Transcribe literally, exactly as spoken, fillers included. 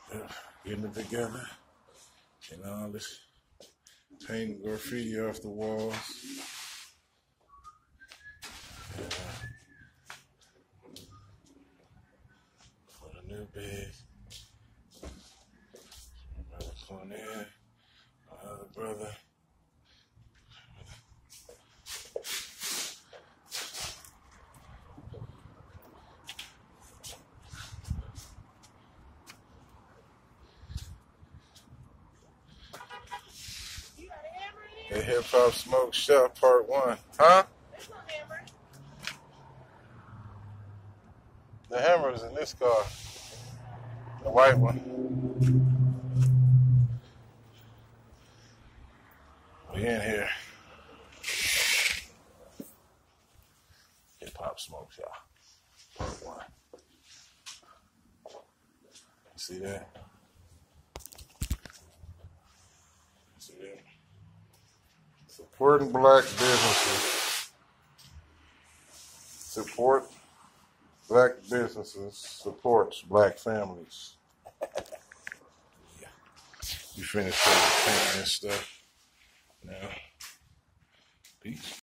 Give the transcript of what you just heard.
Yeah, getting it together. And all this painting graffiti off the walls. Yeah. For the new bed. My brother Cornell, my other brother. The Hip Hop Smoke Shop Part One, huh? There's no hammer. The hammer is in this car, the white one. We in here. Hip Hop Smoke Shop Part One. See that? See that? Supporting black businesses. Support black businesses. Supports black families. Yeah. You finished painting this stuff.